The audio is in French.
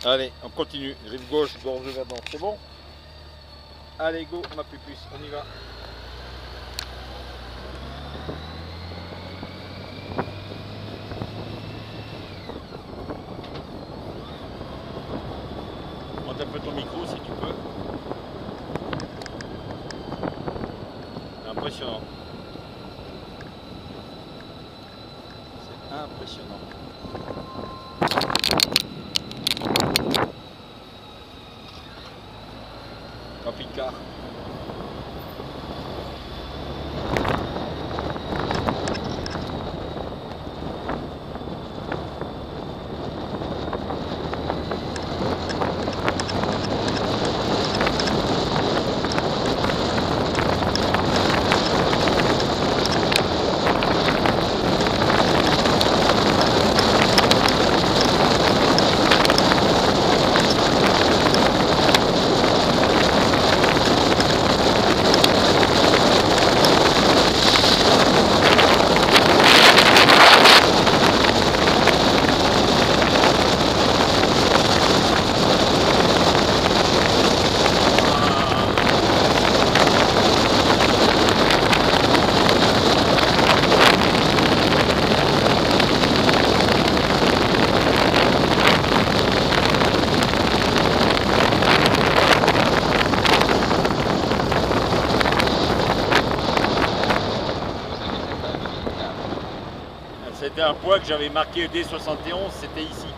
Allez, on continue. Rive gauche, gorge de Verdon, c'est bon? Allez, go, ma pupuce, on y va. Monte un peu ton micro si tu peux. C'est impressionnant. C'est impressionnant. Pas Picard. C'était un poids que j'avais marqué D71, c'était ici.